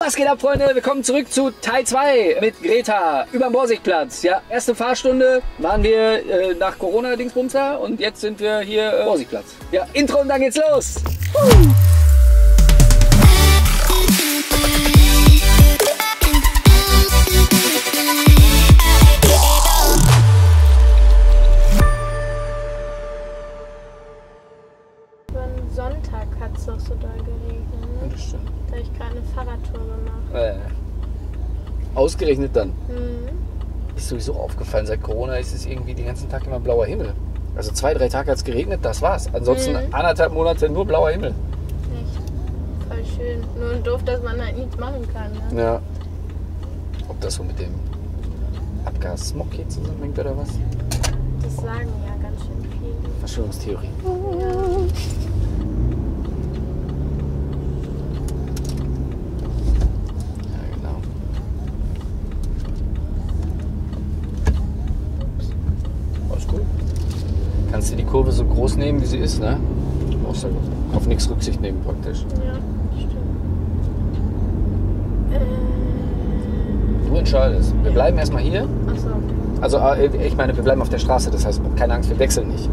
Was geht ab, Freunde? Willkommen zurück zu Teil 2 mit Greta über dem Borsigplatz. Ja, erste Fahrstunde waren wir nach Corona-Dingsbumser und jetzt sind wir hier Borsigplatz. Ja, Intro und dann geht's los. Sonntag hat es doch so doll geregnet. Ne? Das stimmt. Da habe ich gerade eine Fahrradtour gemacht. Ausgerechnet dann. Mhm. Ist sowieso aufgefallen, seit Corona ist es irgendwie den ganzen Tag immer blauer Himmel. Also 2-3 Tage hat es geregnet, das war's. Ansonsten 1,5 Monate nur blauer Himmel. Echt. Voll schön. Nur doof, dass man halt nichts machen kann. Ne? Ja. Ob das so mit dem Abgas-Smog hier zusammenhängt oder was? Das sagen ja ganz schön viele. Verschwörungstheorie. Ja. Kannst du die Kurve so groß nehmen, wie sie ist, ne? Du brauchst ja auf nichts Rücksicht nehmen praktisch. Ja, stimmt. Du entscheidest. Wir bleiben erstmal hier. Ach so. Also ich meine, wir bleiben auf der Straße, das heißt, keine Angst, wir wechseln nicht.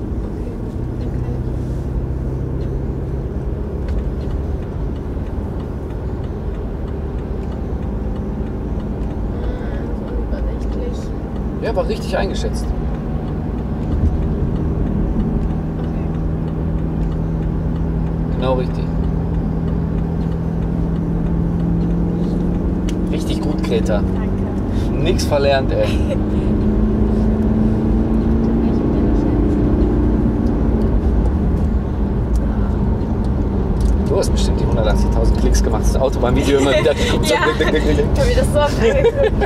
Unübersichtlich. Ja, war richtig eingeschätzt. Genau richtig. Richtig gut, Greta. Danke. Nix verlernt, ey. Du hast bestimmt die 180.000 Klicks gemacht, das Autobahnvideo immer wieder. Ja, ich habe mir das so oft angeguckt.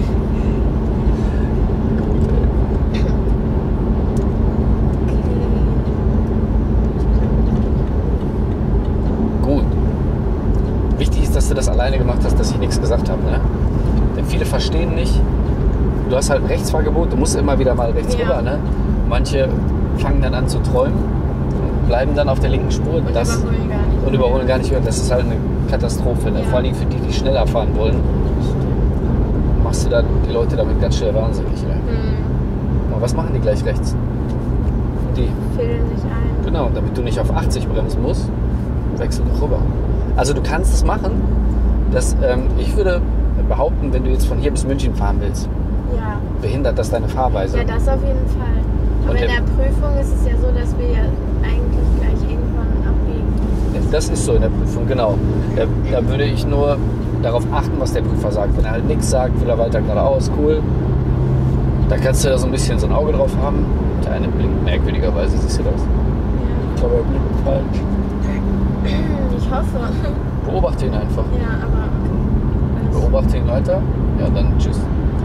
Dass du das alleine gemacht hast, dass ich nichts gesagt habe. Ne? Denn viele verstehen nicht, du hast halt ein Rechtsfahrgebot, du musst immer wieder mal rechts rüber. Ne? Manche fangen dann an zu träumen und bleiben dann auf der linken Spur und überholen gar nicht mehr. Das ist halt eine Katastrophe. Ne? Ja. Vor allem für die, die schneller fahren wollen, machst du dann die Leute damit ganz schnell wahnsinnig. Ne? Aber was machen die gleich rechts? Die füllen sich ein. Genau, damit du nicht auf 80 bremsen musst, wechsel doch rüber. Also du kannst es machen, ich würde behaupten, wenn du jetzt von hier bis München fahren willst, behindert das deine Fahrweise. Ja, das auf jeden Fall. Aber in der Prüfung ist es ja so, dass wir ja eigentlich gleich irgendwann abbiegen. Das ist so in der Prüfung, genau. Da würde ich nur darauf achten, was der Prüfer sagt. Wenn er halt nichts sagt, will er weiter geradeaus, cool. Da kannst du da so ein bisschen so ein Auge drauf haben. Der eine blinkt merkwürdigerweise, siehst du das? Ja. Ich glaube, er blinkt falsch. Ich hoffe. Beobachte ihn einfach. Ja, aber... Beobachte ihn weiter. Ja, dann tschüss.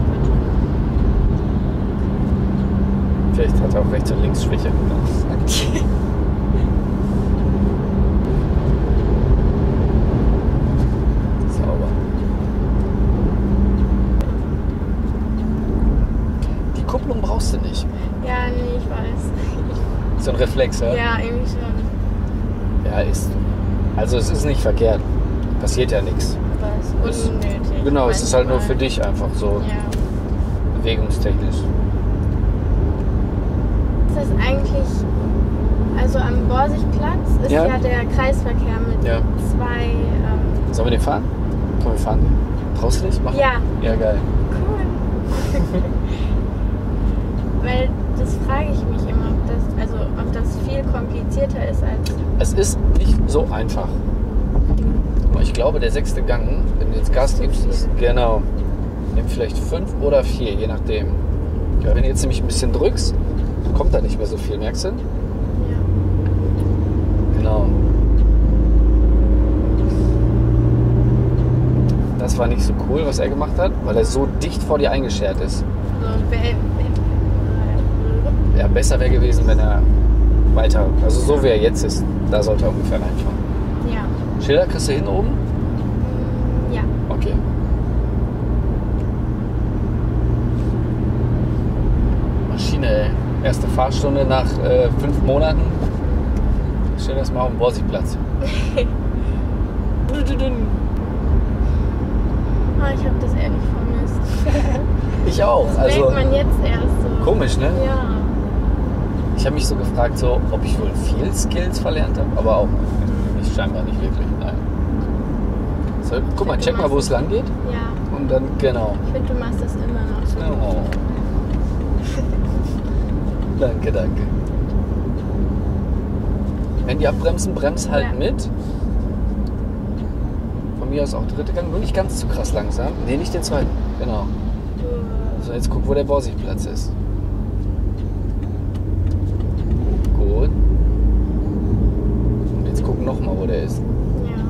Vielleicht hat er auch rechts und links Schwäche. Sauber. Die Kupplung brauchst du nicht. Ja, nee, ich weiß. So ein Reflex, ja? Ja, irgendwie schon. Ja, ist. Also es ist nicht verkehrt. Passiert ja nichts. Aber es ist unnötig. Genau, es ist halt nur für dich einfach so bewegungstechnisch. Ist das eigentlich, also am Borsigplatz ist ja der Kreisverkehr mit 2... Sollen wir den fahren? Komm, wir fahren den. Traust du dich? Mach. Ja. Ja, geil. Cool. Weil das frage ich mich immer, ob das viel komplizierter ist als... Es ist nicht so einfach. Aber ich glaube, der 6. Gang, wenn du jetzt Gas gibst, ist genau. Nimm vielleicht 5 oder 4, je nachdem. Ja, wenn du jetzt nämlich ein bisschen drückst, kommt da nicht mehr so viel, merkst du? Ja. Genau. Das war nicht so cool, was er gemacht hat, weil er so dicht vor dir eingeschert ist. Ja, besser wäre gewesen, wenn er weiter, also so wie er jetzt ist, da sollte er ungefähr reinfahren. Ja. Schilder kriegst du hin oben? Ja. Okay. Maschine, ey. Erste Fahrstunde nach 5 Monaten. Stell das mal auf den Borsigplatz. Ich auch. Das Also merkt man jetzt erst so. komisch, ne? Ja. Ich habe mich so gefragt, so, ob ich wohl viel Skills verlernt habe, aber auch nicht, scheinbar nicht wirklich. Nein. So, guck mal, check mal, wo es lang geht. Ja. Und dann, genau. Ich finde, du machst das immer noch so. Oh. Danke, danke. Wenn die abbremsen, brems halt Ja. mit. Von mir aus auch dritte Gang, nur nicht ganz zu krass langsam. Nee, nicht den zweiten. Genau. So, jetzt guck, wo der Vorsichtplatz ist. Gut. Und jetzt guck nochmal, wo der ist. Ja.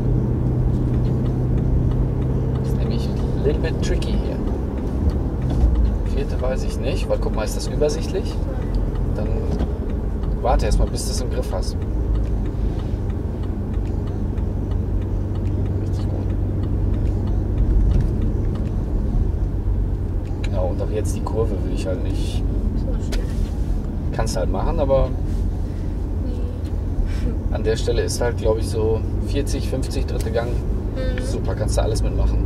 Das ist nämlich ein little bit tricky hier. Vierte weiß ich nicht, weil guck mal, ist das übersichtlich? Dann warte erstmal, bis du es im Griff hast. Richtig gut. Genau, und auch jetzt die Kurve will ich halt nicht. So schnell. Kannst halt machen, aber Nee. an der Stelle ist halt, glaube ich, so 40, 50 dritte Gang. Mhm. Super, kannst du alles mitmachen.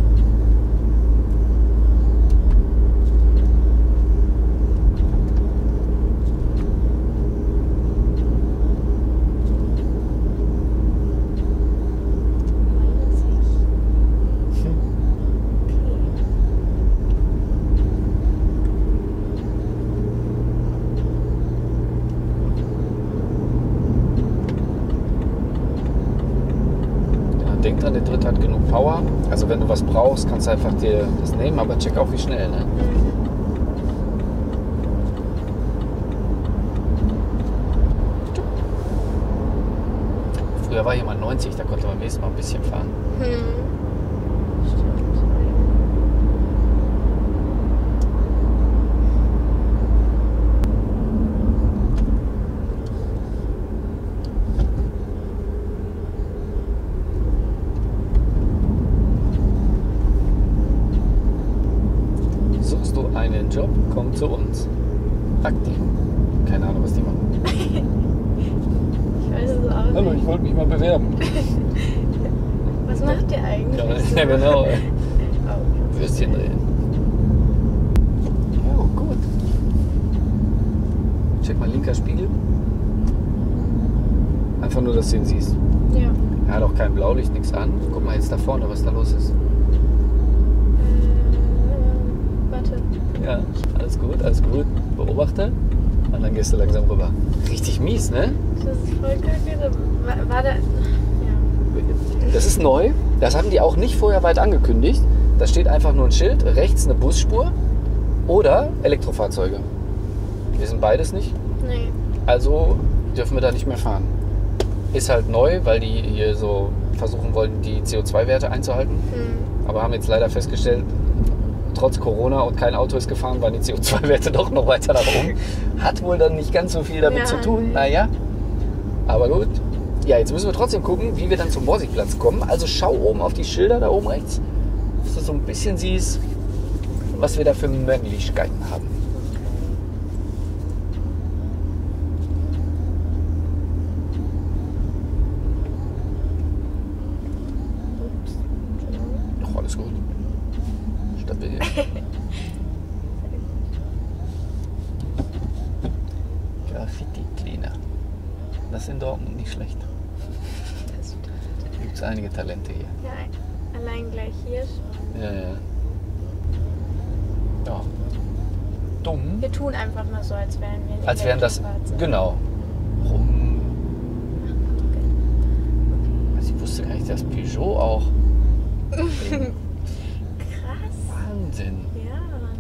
Denk dran, der dritte hat genug Power. Also wenn du was brauchst, kannst du einfach dir das nehmen, aber check auch wie schnell. Ne? Früher war hier mal 90, da konnte man wenigstens mal ein bisschen fahren. Stimmt. Suchst du einen Job, komm zu uns. Aktiv. Keine Ahnung, was die machen. Ich weiß es auch nicht. Hallo, ich wollte mich mal bewerben. Was macht ihr eigentlich? Ja, genau. Oh. Würstchen drehen. Ja, gut. Check mal linker Spiegel. Einfach nur, dass du ihn siehst. Ja. Er hat auch kein Blaulicht, nichts an. Guck mal jetzt da vorne, was da los ist. Warte. Ja, alles gut, alles gut. Beobachte. Und dann gehst du langsam rüber. Richtig mies, ne? Das ist voll kacke. War da. Ja. Das ist neu. Das haben die auch nicht vorher weit angekündigt. Da steht einfach nur ein Schild, rechts eine Busspur oder Elektrofahrzeuge. Wir sind beides nicht. Nee. Also dürfen wir da nicht mehr fahren. Ist halt neu, weil die hier so versuchen wollen, die CO2-Werte einzuhalten. Aber haben jetzt leider festgestellt, trotz Corona und kein Auto ist gefahren, waren die CO2-Werte doch noch weiter nach oben. Hat wohl dann nicht ganz so viel damit Ja, zu tun. nee. Naja, aber gut. Ja, jetzt müssen wir trotzdem gucken, wie wir dann zum Borsigplatz kommen. Also schau oben auf die Schilder da oben rechts, dass du so ein bisschen siehst, was wir da für Möglichkeiten haben. Ups. Ach, alles gut. Stabil. Graffiti Cleaner. Das ist in Dortmund nicht schlecht. Das Da gibt es einige Talente hier. ja, allein gleich hier schon. Ja, ja. Ja. Dumm. Wir tun einfach mal so, als wären wir Als wären das. Elektrofahrzeuge. Genau. Also ich wusste gar nicht, dass Peugeot auch. Krass. Wahnsinn. Ja.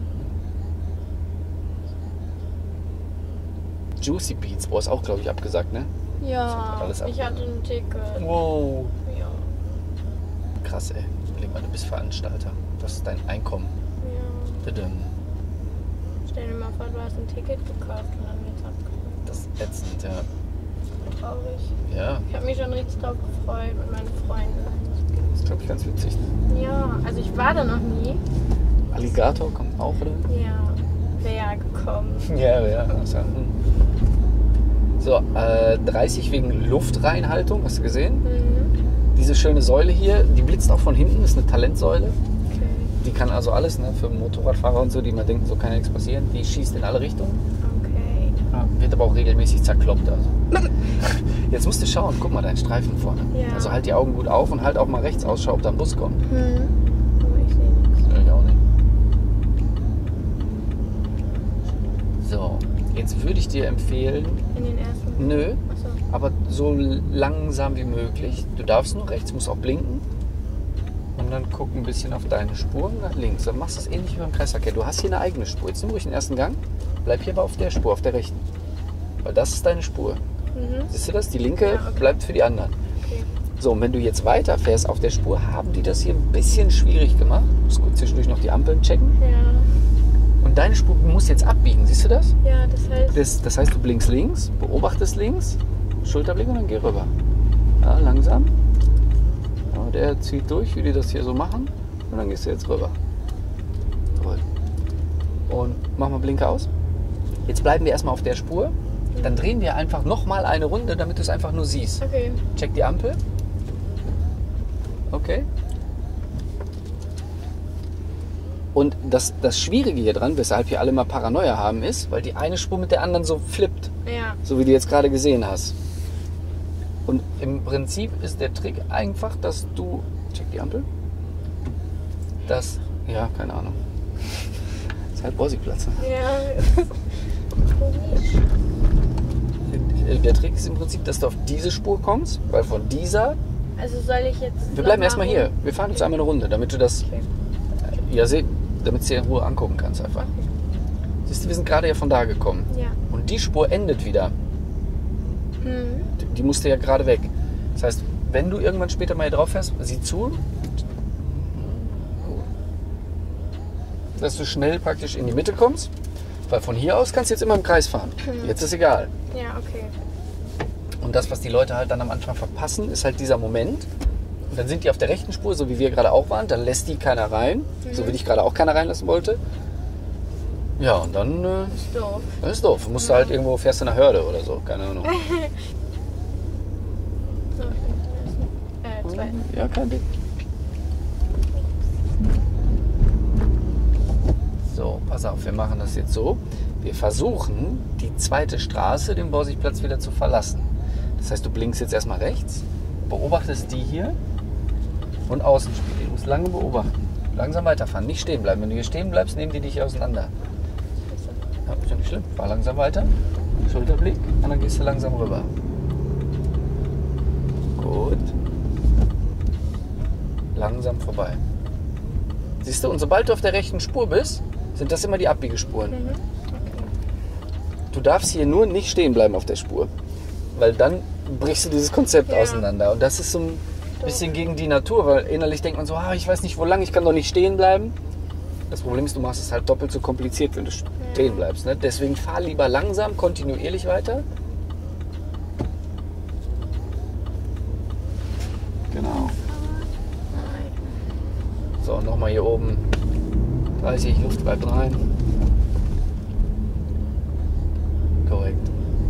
Juicy Beats, boah, ist auch, glaube ich, abgesagt, ne? Ja, alles ich hatte ein Ticket. Wow. Ja. Krass, ey. Überleg mal, du bist Veranstalter. Das ist dein Einkommen. Ja. Bitte. Stell dir mal vor, du hast ein Ticket gekauft und dann wird's abgeholt. Das ist ätzend, ja. Traurig. Ja, Ich habe mich schon richtig drauf gefreut mit meinen Freunden. das ist, glaube ich, ganz witzig. Ja, also ich war da noch nie. Alligator kommt auch, oder? Ja, wäre ja gekommen. Ja, ja. Also, so, 30 wegen Luftreinhaltung, hast du gesehen? Mhm. Diese schöne Säule hier, die blitzt auch von hinten, ist eine Talentsäule. Okay. Die kann also alles, ne? Für Motorradfahrer und so, die mal denken, so kann ja nichts passieren. Die schießt in alle Richtungen. Okay. Ja, wird aber auch regelmäßig zerkloppt. Also. Jetzt musst du schauen, guck mal, dein Streifen vorne. Ja. Also halt die Augen gut auf und halt auch mal rechts Ausschau, ob da ein Bus kommt. Aber ich sehe nichts. Ja, ich auch nicht. So, jetzt würde ich dir empfehlen, In den ersten? nö, Achso. aber so langsam wie möglich. Du darfst nur rechts, musst auch blinken. Und dann guck ein bisschen auf deine Spuren nach links. Dann machst du es ähnlich wie beim Kreisverkehr. Du hast hier eine eigene Spur. Jetzt nimm ruhig den ersten Gang. Bleib hier aber auf der Spur, auf der rechten. Weil das ist deine Spur. Siehst du das? Die linke Ja, okay. bleibt für die anderen. Okay. So, und wenn du jetzt weiterfährst auf der Spur, haben die das hier ein bisschen schwierig gemacht. Du musst gut zwischendurch noch die Ampeln checken. Ja. Und deine Spur muss jetzt abbiegen. Siehst du das? Ja, das heißt. Das heißt, du blinkst links, beobachtest links, Schulterblick und dann geh rüber. Ja, langsam. Ja, der zieht durch, wie die das hier so machen. Und dann gehst du jetzt rüber. Gut. Und mach mal Blinker aus. Jetzt bleiben wir erstmal auf der Spur. Dann drehen wir einfach nochmal eine Runde, damit du es einfach nur siehst. Okay. Check die Ampel. Okay. Und das Schwierige hier dran, weshalb wir alle mal Paranoia haben, ist, weil die eine Spur mit der anderen so flippt. Ja. So wie du jetzt gerade gesehen hast. Und im Prinzip ist der Trick einfach, dass du... Check die Ampel. Ja, keine Ahnung. Das ist halt Borsigplatz. Ne? Ja. Komisch. Der Trick ist im Prinzip, dass du auf diese Spur kommst, weil von dieser... Also soll ich jetzt. Wir bleiben noch erstmal mal hier. Wir fahren jetzt einmal eine Runde, damit du das... Okay. Ja, damit du dir in Ruhe angucken kannst einfach. Siehst du, wir sind gerade ja von da gekommen. Ja. Und die Spur endet wieder. Die musste ja gerade weg. Das heißt, wenn du irgendwann später mal hier drauf fährst, sieh zu, dass du schnell praktisch in die Mitte kommst, weil von hier aus kannst du jetzt immer im Kreis fahren. Jetzt ist egal. Ja, okay. Und das, was die Leute halt dann am Anfang verpassen, ist halt dieser Moment. Und dann sind die auf der rechten Spur, so wie wir gerade auch waren, dann lässt die keiner rein, so wie dich gerade auch keiner reinlassen wollte. Ja, und dann Ist doof. das ist doof. Musst du halt irgendwo, fährst du eine Hürde oder so, keine Ahnung. So, ich bin den ersten. Zweiten. Ja, kein Ding. So, pass auf, wir machen das jetzt so. Wir versuchen, die zweite Straße, den Borsigplatz, wieder zu verlassen. Das heißt, du blinkst jetzt erstmal rechts, beobachtest die hier und Außenspiegel. Du musst lange beobachten. Langsam weiterfahren, nicht stehen bleiben. Wenn du hier stehen bleibst, nehmen die dich auseinander. Ja, ist ja nicht schlimm. Fahr langsam weiter. Schulterblick und dann gehst du langsam rüber. Gut. Langsam vorbei. Siehst du, und sobald du auf der rechten Spur bist, sind das immer die Abbiegespuren. Okay. Du darfst hier nur nicht stehen bleiben auf der Spur, weil dann brichst du dieses Konzept auseinander. Und das ist so ein bisschen gegen die Natur, weil innerlich denkt man so, ich weiß nicht, wo lang, ich kann doch nicht stehen bleiben. Das Problem ist, du machst es halt doppelt so kompliziert, wenn du stehen bleibst. Ne? Deswegen fahr lieber langsam, kontinuierlich weiter. Genau. So, nochmal hier oben. 30, Luft bleibt rein. Korrekt.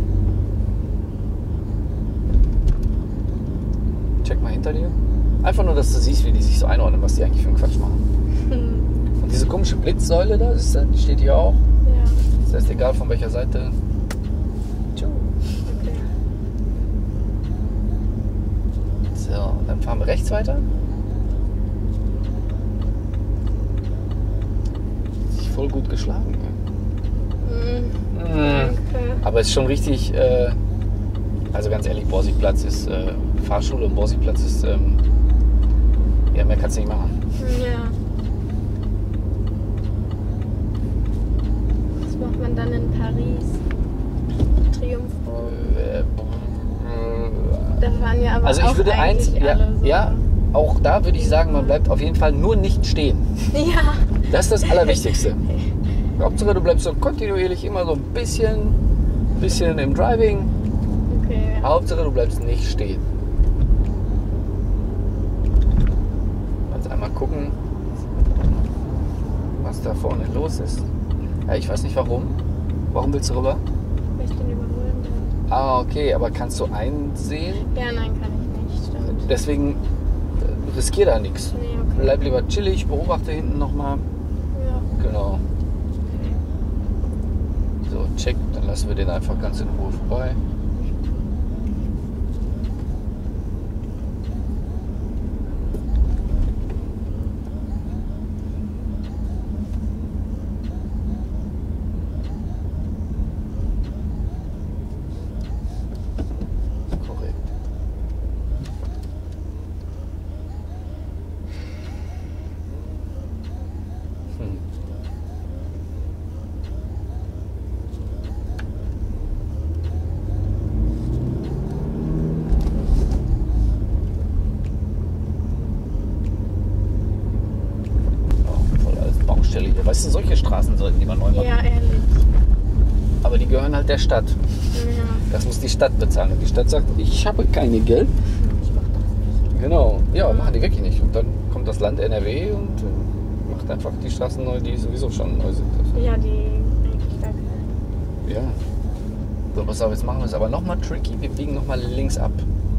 Check mal hinter dir. Einfach nur, dass du siehst, wie die sich so einordnen, was die eigentlich für einen Quatsch machen. Und diese komische Blitzsäule da, die steht hier auch. Ja. Das heißt, egal von welcher Seite. Okay. So, dann fahren wir rechts weiter. Sich voll gut geschlagen. Danke. Aber es ist schon richtig, also ganz ehrlich, Borsigplatz ist, Fahrschule und Borsigplatz ist, ja, mehr kannst du nicht machen. Ja. Was macht man dann in Paris? Triumphbogen. Da waren ja aber Also ich auch würde eigentlich alle so. ja, auch da würde ich sagen, man bleibt auf jeden Fall nur nicht stehen. Ja. Das ist das Allerwichtigste. Hauptsache, du bleibst so kontinuierlich immer so ein bisschen im Driving. Okay. Hauptsache, du bleibst nicht stehen. Jetzt einmal gucken, was da vorne los ist. Ja, ich weiß nicht warum. Warum willst du rüber? Weil ich den überholen will. Ah, okay, aber kannst du einsehen? Ja, nein, kann ich nicht. Stimmt. Deswegen riskier da nichts. Nee, bleib lieber chillig, beobachte hinten nochmal. Ja. Genau. So, check, dann lassen wir den einfach ganz in Ruhe vorbei. Korrekt. Voll alles Baustelle hier. Weißt du, solche Straßen sollten die mal neu machen. Ja, ehrlich. Aber die gehören halt der Stadt. Ja. Das muss die Stadt bezahlen. Und die Stadt sagt, ich habe keine Geld. Ich mach das nicht. Genau. Ja, machen die wirklich nicht. Und dann kommt das Land NRW und macht einfach die Straßen neu, die sowieso schon neu sind. Ja, die eigentlich gar keine. Ja. So, pass auf, jetzt machen wir es aber nochmal tricky. Wir biegen nochmal links ab.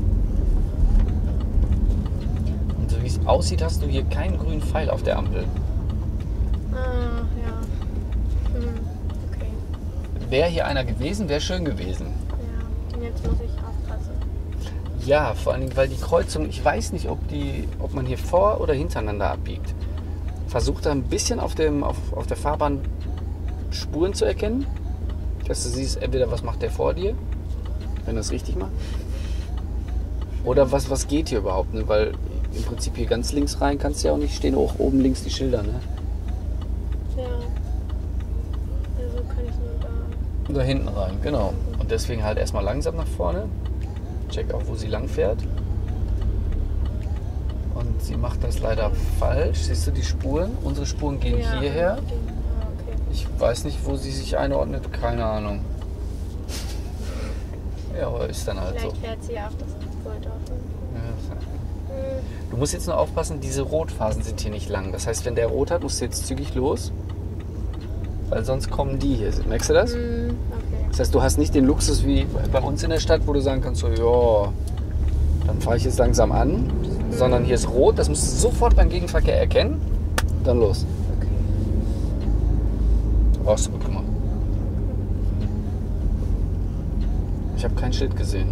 Und so wie es aussieht, hast du hier keinen grünen Pfeil auf der Ampel. Ah, ja. Okay. Wäre hier einer gewesen, wäre schön gewesen. Ja. Und jetzt muss ich aufpassen. Ja, vor allen Dingen, weil die Kreuzung, ich weiß nicht, ob man hier vor- oder hintereinander abbiegt. Versuch da ein bisschen auf der Fahrbahn Spuren zu erkennen. Dass du siehst, entweder was macht der vor dir, wenn er es richtig macht. Oder was geht hier überhaupt, ne? Weil im Prinzip hier ganz links rein kannst du ja auch nicht stehen, auch oben links die Schilder, ne? Ja. Also kann ich nur da. Da hinten rein, genau. Und deswegen halt erstmal langsam nach vorne. Check auch, wo sie lang fährt. Und sie macht das leider falsch. Siehst du die Spuren? Unsere Spuren gehen Ja, hierher. okay. Ich weiß nicht, wo sie sich einordnet. Keine Ahnung. Ja, aber ist dann halt so. Vielleicht fährt sie ja auch das Gold auf. Ja. Du musst jetzt nur aufpassen, diese Rotphasen sind hier nicht lang. Das heißt, wenn der rot hat, musst du jetzt zügig los. Weil sonst kommen die hier. Merkst du das? Okay. Das heißt, du hast nicht den Luxus wie bei uns in der Stadt, wo du sagen kannst, so, ja, dann fahre ich jetzt langsam an. Sondern hier ist rot, das musst du sofort beim Gegenverkehr erkennen. Dann los. Okay. Hast du gut gemacht. Ich habe kein Schild gesehen.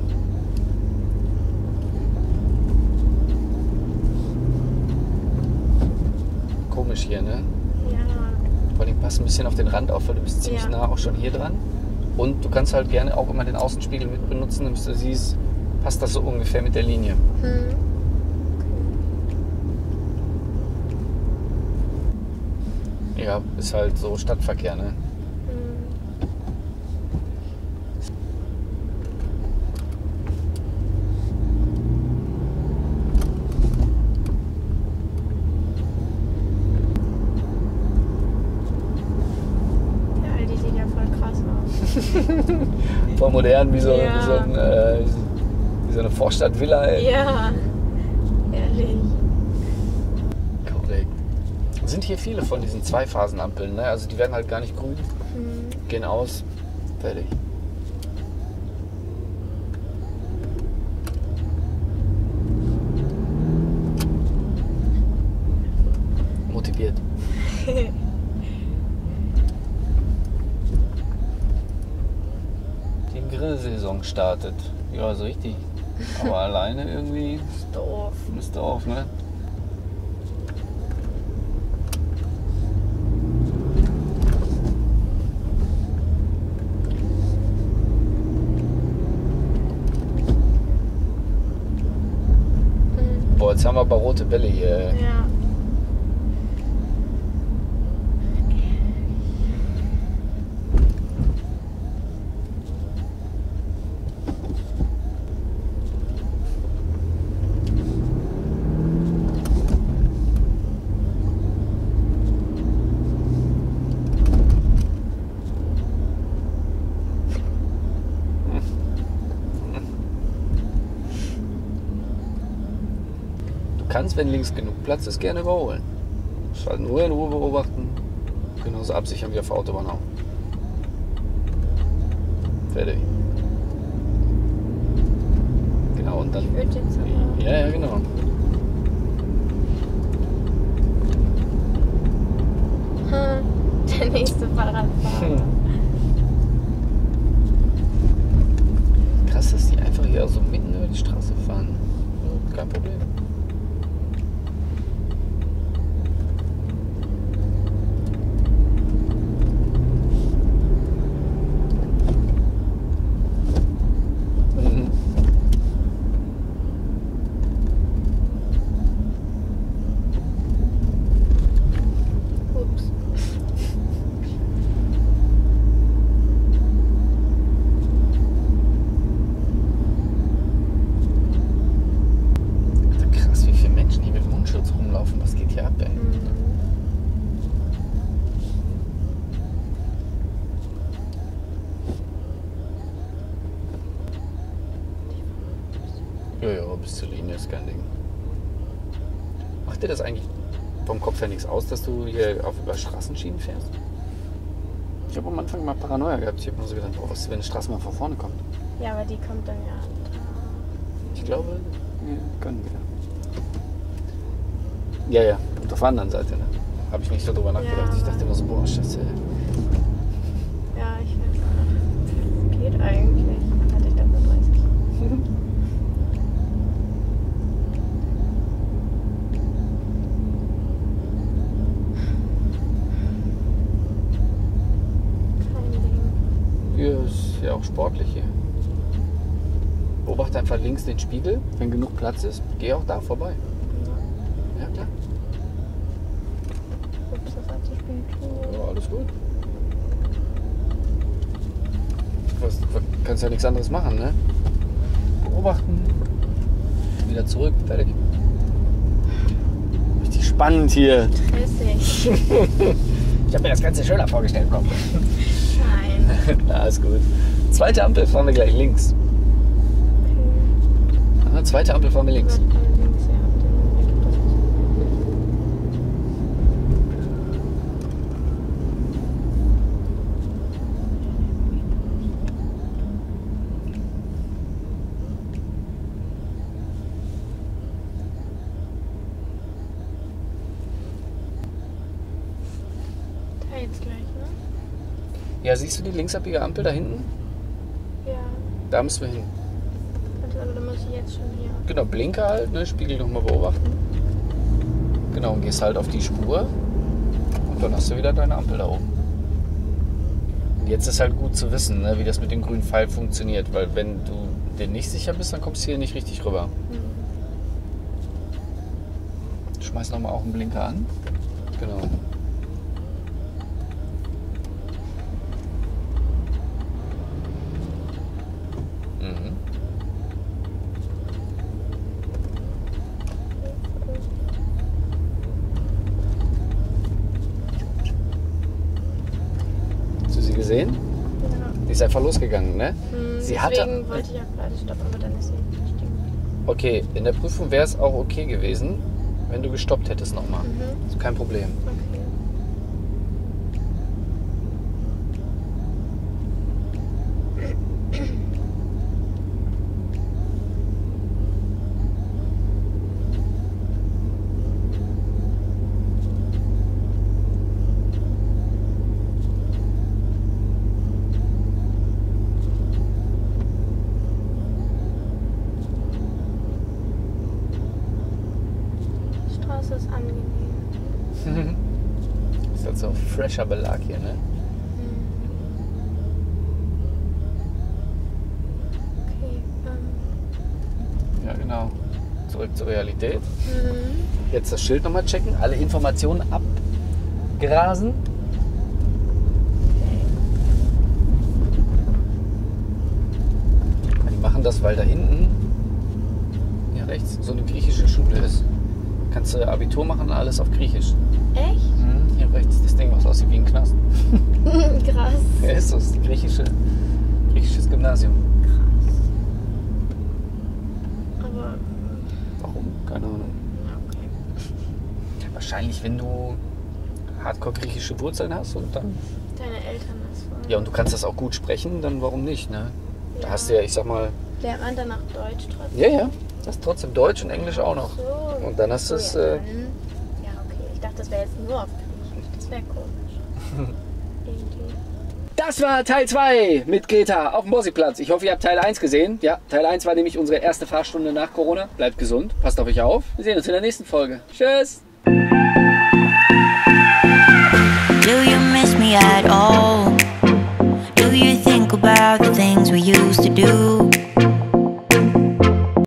Komisch hier, ne? Ja. Vor allem passt ein bisschen auf den Rand auf, weil du bist ziemlich Ja. nah auch schon hier dran. Und du kannst halt gerne auch immer den Außenspiegel mit benutzen, damit du siehst, passt das so ungefähr mit der Linie. Ja, ist halt so Stadtverkehr, ne? Der Aldi sieht ja voll krass aus. Voll modern, wie so, Ja. wie so eine Vorstadtvilla, ey. Ja. Ehrlich. Korrekt. Sind hier viele von diesen Zweiphasenampeln, ne? Also die werden halt gar nicht grün, gehen aus, fertig. Motiviert. Die Grillsaison startet. Ja, so richtig. Aber alleine irgendwie Doof. ist doof, ne? Boah, jetzt haben wir aber rote Bälle hier. Ey. Ja. Du kannst, wenn links genug Platz ist, gerne überholen. Halt nur in Ruhe beobachten. Genauso absichern wie auf der Autobahn auch. Fertig. Genau, und dann. Ich würde jetzt aber. Ja, ja, genau. Fahrradfahrer. Krass, dass die einfach hier so mitten über die Straße fahren. Ja, kein Problem. Was geht hier ab, ey? Ja, bis zur Linie ist kein Ding. Macht dir das eigentlich vom Kopf her nichts aus, dass du hier über Straßenschienen fährst? Ich habe am Anfang mal Paranoia gehabt. Ich habe mir so gedacht, oh, was ist, wenn eine Straße mal von vorne kommt? Ja, aber die kommt dann ja. Ich glaube, wir können wieder. Ja, und auf der anderen Seite, ne? Habe ich nicht so drüber nachgedacht. Ja, ich dachte immer so, boah, Scheiße. Ja, ich weiß auch. Geht eigentlich. Hatte ich dafür 30. Kein Ding. Ja, ist ja auch sportlich hier. Beobachte einfach links den Spiegel. Wenn genug Platz ist, geh auch da vorbei. Ja, klar. Ups, das hat sich gut. Ja, alles gut. Du kannst ja nichts anderes machen, ne? Beobachten. Wieder zurück, fertig. Richtig spannend hier. Stressig. Ich habe mir das Ganze schöner vorgestellt, komm. Nein. Na, ist gut. Zweite Ampel fahren wir gleich links. Okay. Zweite Ampel fahren wir links. Jetzt gleich, ne? Ja, siehst du die linksabbiege Ampel da hinten? Ja. Da müssen wir hin. Also, da muss ich jetzt schon hier. Genau, Blinker halt, ne? Spiegel nochmal beobachten. Genau, und gehst halt auf die Spur. Und dann hast du wieder deine Ampel da oben. Und jetzt ist halt gut zu wissen, ne, wie das mit dem grünen Pfeil funktioniert. Weil wenn du dir nicht sicher bist, dann kommst du hier nicht richtig rüber. Schmeiß nochmal auch einen Blinker an. Genau. Gesehen? Ja. Die ist einfach losgegangen, ne? Sie deswegen hatte. wollte ich auch gerade stoppen, aber dann ist sie gestiegen. Okay, in der Prüfung wäre es auch okay gewesen, wenn du gestoppt hättest nochmal. Also kein Problem. Okay. Das ist angenehm. Ist halt so ein fresher Belag hier, ne? Okay. Ja, genau. Zurück zur Realität. Jetzt das Schild nochmal checken, alle Informationen abgrasen. Die machen das, weil da hinten, hier rechts, so eine griechische Schule ist. Kannst du Abitur machen, alles auf Griechisch. Echt? Hier rechts, das Ding, was aussieht wie ein Knast. Krass. Ja, ist das. Griechisches Gymnasium. Krass. Aber. Warum? Keine Ahnung. Okay. Wahrscheinlich, wenn du hardcore griechische Wurzeln hast und dann. Deine Eltern das wollen. Ja, und du kannst das auch gut sprechen, dann warum nicht, ne? Da hast du ja, ich sag mal. Lernt man danach Deutsch trotzdem? Ja. Das ist trotzdem Deutsch und Englisch auch noch. So. Und dann hast du es. Ja, okay. Ich dachte, das wäre jetzt nur auf Griechisch. Das wäre komisch. Irgendwie. Das war Teil 2 mit Greta auf dem Bossiplatz. Ich hoffe, ihr habt Teil 1 gesehen. Ja, Teil 1 war nämlich unsere erste Fahrstunde nach Corona. Bleibt gesund, passt auf euch auf. Wir sehen uns in der nächsten Folge. Tschüss! Do you miss me at all? Do you think about the things we used to do?